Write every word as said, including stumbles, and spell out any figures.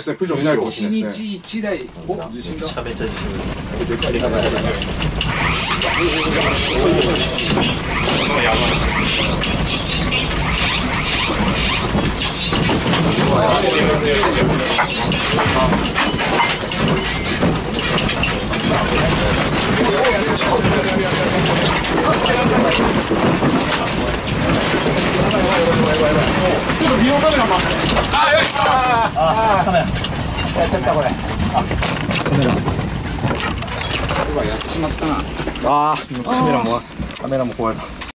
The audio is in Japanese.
ですね。プジョン見ないかもしれないですね。 いちにちいちだい。お、自信めが。 ちゃめちゃ自信がビデオカメラも。あ、よし。 ああ、カメラ。やっちゃったこれ。あ、カメラ。うわ、やっちまったな。ああ、カメラもカメラも壊れた。